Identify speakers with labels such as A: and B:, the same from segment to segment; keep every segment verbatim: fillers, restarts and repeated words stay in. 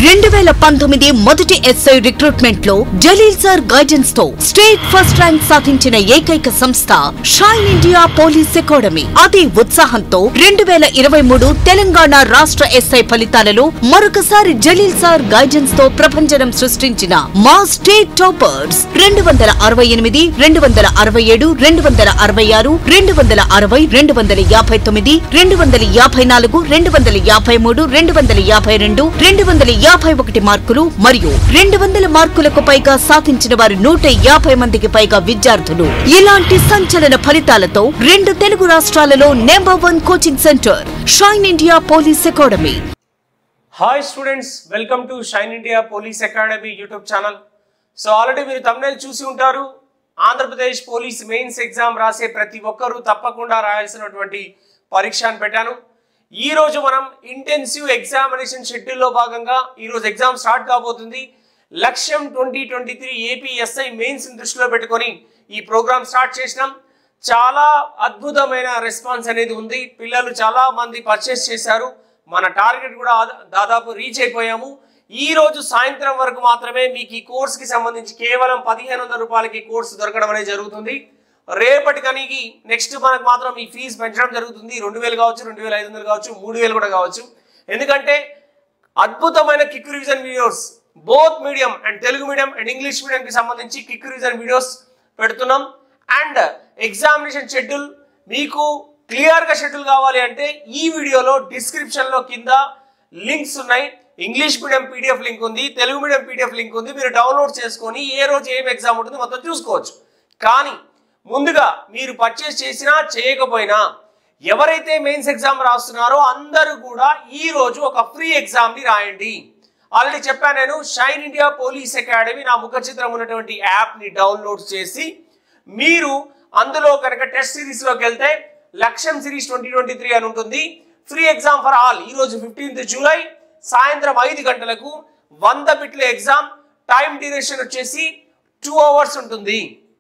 A: రెండు వేల పంతొమ్మిది మొదటి ఎస్ఐ రిక్రూట్మెంట్ లో జలీల్ సార్ గైడెన్స్ తో స్టేట్ ఫస్ట్ ర్యాంక్ సాధించిన ఏకైక సంస్థ షైన్ ఇండియా పోలీస్ అకాడమీ. అదే ఉత్సాహంతో రెండు వేల ఇరవై మూడు తెలంగాణ రాష్ట్ర ఎస్ఐ ఫలితాలలో మరొకసారి జలీల్ సార్ గైడెన్స్ తో ప్రపంచం సృష్టించిన మా స్టేట్ టాపర్స్ రెండు వందల అరవై ఎనిమిది, రెండు వందల అరవై ఏడు, రెండు వందల అరవై ఆరు, రెండు వందల అరవై, రెండు వందల యాభై తొమ్మిది, రెండు వందల యాభై నాలుగు, రెండు వందల యాభై మూడు, రెండు వందల యాభై రెండు, రెండు వందల యాభై ఒకటి మార్కులు మరియు రెండు వందల మార్కులకు పైగా సాధించిన వారు నూట యాభై మందికి పైగా విద్యార్థులు. ఇలాంటి సంచలన ఫలితాలతో రెండు తెలుగు రాష్ట్రాలలో number one coaching centre shine India police academy.
B: Hi students, welcome to shine India police academy YouTube channel. So already మీరు thumbnail చూసి ఉంటారు. ఆంధ్రప్రదేశ్ పోలీస్ మెయిన్స్ ఎగ్జామ్ రాసే ప్రతి ఒక్కరూ తప్పకుండా రాయాల్సినటువంటి పరీక్ష అని పెట్టాను. ఈ రోజు మనం ఇంటెన్సివ్ ఎగ్జామినేషన్ షెడ్యూల్లో భాగంగా ఈ రోజు ఎగ్జామ్ స్టార్ట్ కాబోతుంది. లక్ష్యం twenty twenty three AP SI mains దృష్టిలో పెట్టుకొని ఈ ప్రోగ్రామ్ స్టార్ట్ చేసినాం. చాలా అద్భుతమైన రెస్పాన్స్ అనేది ఉంది. పిల్లలు చాలా మంది పర్చేస్ చేశారు. మన టార్గెట్ కూడా దాదాపు రీచ్ అయిపోయాము. ఈ రోజు సాయంత్రం వరకు మాత్రమే మీకు ఈ కోర్సుకి సంబంధించి కేవలం పదిహేను వందల రూపాయలకి కోర్సు దొరకడం అనేది జరుగుతుంది. రేపటి కనీకి నెక్స్ట్ మనకు మాత్రం ఈ ఫీజు పెంచడం జరుగుతుంది. రెండు వేలు కావచ్చు, రెండు వేల ఐదు వందలు కావచ్చు, మూడు వేలు కూడా కావచ్చు. ఎందుకంటే అద్భుతమైన quick revision videos both medium and Telugu medium and English మీడియంకి సంబంధించి కిక్ రివిజన్ వీడియోస్ పెడుతున్నాం. అండ్ ఎగ్జామినేషన్ షెడ్యూల్ మీకు క్లియర్గా షెడ్యూల్ కావాలి అంటే ఈ వీడియోలో డిస్క్రిప్షన్లో కింద లింక్స్ ఉన్నాయి. ఇంగ్లీష్ మీడియం పీడిఎఫ్ లింక్ ఉంది, తెలుగు మీడియం పీడిఎఫ్ లింక్ ఉంది. మీరు డౌన్లోడ్ చేసుకొని ఏ రోజు ఏం ఎగ్జామ్ ఉంటుంది మొత్తం చూసుకోవచ్చు. కానీ ముందుగా మీరు పర్చేస్ చేసినా చేయకపోయినా ఎవరైతే మెయిన్స్ ఎగ్జామ్ రాస్తున్నారో అందరూ కూడా ఈ రోజు ఒక ఫ్రీ ఎగ్జామ్ ని రాయండి. ఆల్రెడీ చెప్పాను నేను, షైన్ ఇండియా పోలీస్ అకాడమీ నా ముఖ చిత్రం ఉన్నటువంటి యాప్ ని డౌన్లోడ్ చేసి మీరు అందులో కనుక టెస్ట్ సిరీస్ లోకి వెళ్తే లక్ష్యం సిరీస్ ట్వంటీ ట్వంటీ త్రీ అని ఉంటుంది. Free exam for all. ఈ రోజు ఫిఫ్టీన్త్ జూలై సాయంత్రం ఐదు గంటలకు వంద బిట్ల ఎగ్జామ్. టైం డ్యూరేషన్ వచ్చేసి టూ అవర్స్ ఉంటుంది.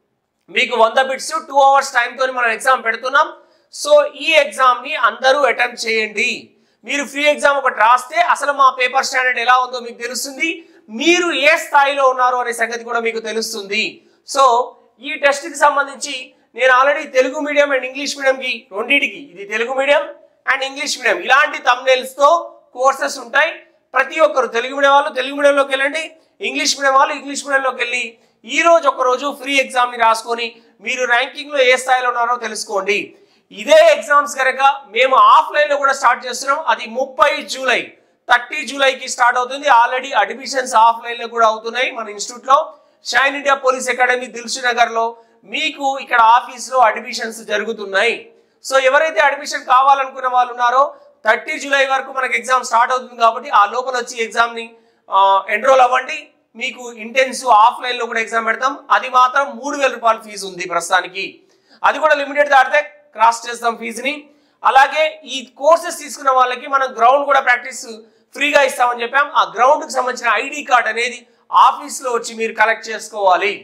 B: మీకు వంద బిట్స్ టూ అవర్స్ టైంతో మనం ఎగ్జామ్ పెడుతున్నాం. సో ఈ ఎగ్జామ్ ని అందరూ అటెంప్ట్ చేయండి. మీరు ఫ్రీ ఎగ్జామ్ ఒకటి రాస్తే అసలు మా పేపర్ స్టాండర్డ్ ఎలా ఉందో మీకు తెలుస్తుంది. మీరు ఏ స్థాయిలో ఉన్నారు అనే సంగతి కూడా మీకు తెలుస్తుంది. సో ఈ టెస్ట్ కి సంబంధించి నేను already Telugu medium and English మీడియంకి రెండింటికి, ఇది Telugu medium and English medium, ఇలాంటి thumbnails తో కోర్సెస్ ఉంటాయి. ప్రతి ఒక్కరు తెలుగు మీడియం వాళ్ళు తెలుగు మీడియంలోకి వెళ్ళండి, ఇంగ్లీష్ మీడియం వాళ్ళు ఇంగ్లీష్ మీడియంలోకి వెళ్ళి ఈ రోజు ఒక రోజు ఫ్రీ ఎగ్జామ్ ని రాసుకొని మీరు ర్యాంకింగ్ లో ఏ స్థాయిలో ఉన్నారో తెలుసుకోండి. ఇదే ఎగ్జామ్స్ కనుక మేము ఆఫ్లైన్ లో కూడా స్టార్ట్ చేస్తున్నాం. అది ముప్పై జూలై థర్టీ జూలైకి స్టార్ట్ అవుతుంది. ఆల్రెడీ అడ్మిషన్స్ ఆఫ్లైన్ లో కూడా అవుతున్నాయి మన ఇన్స్టిట్యూట్ లో. Shine India police academy Dilsukhnagar లో మీకు ఇక్కడ ఆఫీస్ లో అడ్మిషన్స్ జరుగుతున్నాయి. సో ఎవరైతే అడ్మిషన్ కావాలనుకున్న వాళ్ళు ఉన్నారో థర్టీ జూలై వరకు మనకి ఎగ్జామ్ స్టార్ట్ అవుతుంది కాబట్టి ఆ లోపల వచ్చి ఎగ్జామ్ ని ఎన్రోల్ అవ్వండి. మీకు ఇంటెన్సివ్ ఆఫ్లైన్ లో కూడా ఎగ్జామ్ పెడతాం. అది మాత్రం మూడు వేల రూపాయల ఫీజు ఉంది ప్రస్తుతానికి. అది కూడా లిమిటెడ్ దాటితే క్రాస్ చేస్తాం ఫీజుని. అలాగే ఈ కోర్సెస్ తీసుకున్న వాళ్ళకి మనం గ్రౌండ్ కూడా ప్రాక్టీస్ ఫ్రీగా ఇస్తామని చెప్పాం. ఆ గ్రౌండ్ కి సంబంధించిన ఐడి కార్డ్ అనేది ఆఫీస్ లో వచ్చి మీరు కలెక్ట్ చేసుకోవాలి.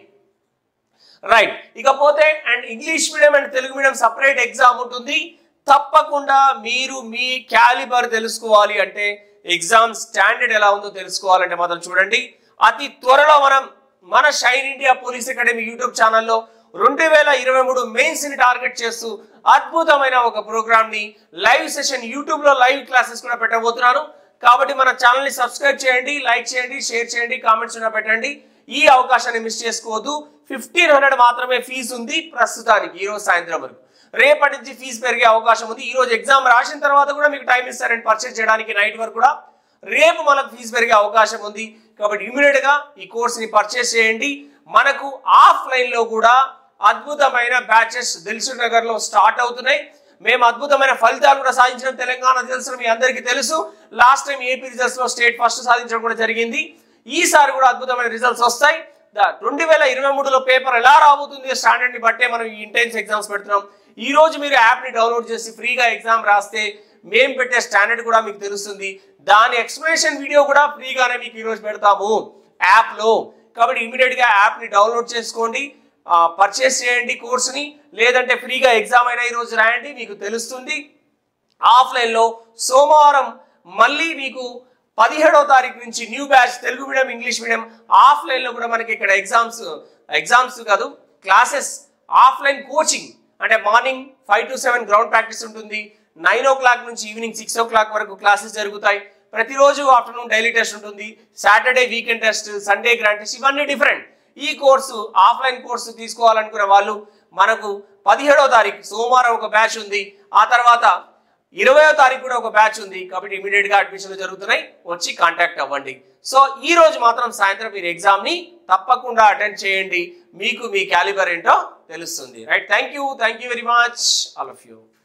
B: రైట్, ఇకపోతే and English medium and Telugu medium separate exam ఉంటుంది. తప్పకుండా మీరు మీ క్యాలిబర్ తెలుసుకోవాలి అంటే ఎగ్జామ్ స్టాండర్డ్ ఎలా ఉందో తెలుసుకోవాలంటే మాత్రం చూడండి, అతి త్వరలో మనం మన shine India police academy YouTube ఛానల్లో రెండు వేల ఇరవై మూడు మెయిన్స్ ని టార్గెట్ చేస్తూ అద్భుతమైన ఒక ప్రోగ్రామ్ ని లైవ్ సెషన్ యూట్యూబ్ లో లైవ్ క్లాసెస్ కూడా పెట్టబోతున్నాను. కాబట్టి మన ఛానల్ ని సబ్స్క్రైబ్ చేయండి, లైక్ చేయండి, షేర్ చేయండి, కామెంట్స్ కూడా పెట్టండి. ఈ అవకాశాన్ని మిస్ చేసుకోవద్దు. ఫిఫ్టీన్ హండ్రెడ్ మాత్రమే ఫీజు ఉంది ప్రస్తుతానికి ఈ రోజు సాయంత్రం వరకు. రేపటి నుంచి ఫీజు పెరిగే అవకాశం ఉంది. ఈ రోజు ఎగ్జామ్ రాసిన తర్వాత కూడా మీకు టైం ఇస్తారండి పర్చేస్ చేయడానికి నైట్ వరకు కూడా. రేపు మనకు ఫీజు పెరిగే అవకాశం ఉంది. కాబట్టి ఇమీడియట్ గా ఈ కోర్స్ ని పర్చేస్ చేయండి. మనకు ఆఫ్లైన్ లో కూడా అద్భుతమైన బ్యాచెస్ దిల్సు నగర్ లో స్టార్ట్ అవుతున్నాయి. మేము అద్భుతమైన ఫలితాలు కూడా సాధించడం తెలంగాణ తెలుసు, మీ అందరికీ తెలుసు. లాస్ట్ టైం ఏపీ రిజల్ట్స్ లో స్టేట్ ఫస్ట్ సాధించడం కూడా జరిగింది. ఈసారి కూడా అద్భుతమైన రిజల్ట్స్ వస్తాయి. రెండు వేల ఇరవై మూడులో పేపర్ ఎలా రాబోతుంది స్టాండర్డ్ ని బట్టే మనం ఈ ఇంటెన్స్ ఎగ్జామ్స్ పెడుతున్నాం. ఈ రోజు మీరు యాప్ ని డౌన్లోడ్ చేసి ఫ్రీగా ఎగ్జామ్ రాస్తే మేము పెట్టే స్టాండర్డ్ కూడా మీకు తెలుస్తుంది. దాని ఎక్స్ప్లెనేషన్ వీడియో కూడా ఫ్రీగానే మీకు ఈ రోజు పెడతాము యాప్ లో. కాబట్టి ఇమీడియట్ గా యాప్ ని డౌన్లోడ్ చేసుకోండి, పర్చేస్ చేయండి కోర్సుని. లేదంటే ఫ్రీగా ఎగ్జామ్ అయినా ఈ రోజు రాయండి, మీకు తెలుస్తుంది. ఆఫ్లైన్ లో సోమవారం మళ్ళీ మీకు పదిహేడవ తారీఖు నుంచి new batch Telugu medium English medium offline లో కూడా మనకి ఇక్కడ ఎగ్జామ్స్ ఎగ్జామ్స్ కాదు క్లాసెస్ ఆఫ్లైన్ కోచింగ్ అంటే morning five to seven ground practice ఉంటుంది, నైన్ ఓ క్లాక్ నుంచి ఈవినింగ్ సిక్స్ ఓ క్లాక్ వరకు క్లాసెస్ జరుగుతాయి. ప్రతిరోజు ఆఫ్టర్నూన్ డైలీ టెస్ట్ ఉంటుంది, Saturday weekend test, Sunday grand test, ఇవన్నీ డిఫరెంట్. ఈ కోర్సు ఆఫ్లైన్ కోర్సు తీసుకోవాలనుకునే వాళ్ళు మనకు పదిహేడవ తారీఖు సోమవారం ఒక బ్యాచ్ ఉంది, ఆ తర్వాత ఇరవయో తారీఖు కూడా ఒక బ్యాచ్ ఉంది. కాబట్టి ఇమీడియట్ గా అడ్మిషన్లు జరుగుతున్నాయి, వచ్చి కాంటాక్ట్ అవ్వండి. సో ఈ రోజు మాత్రం సాయంత్రం మీరు ఎగ్జామ్ ని తప్పకుండా అటెండ్ చేయండి, మీకు మీ క్యాలిబర్ ఏంటో తెలుస్తుంది. Right, thank you thank you very much all of you.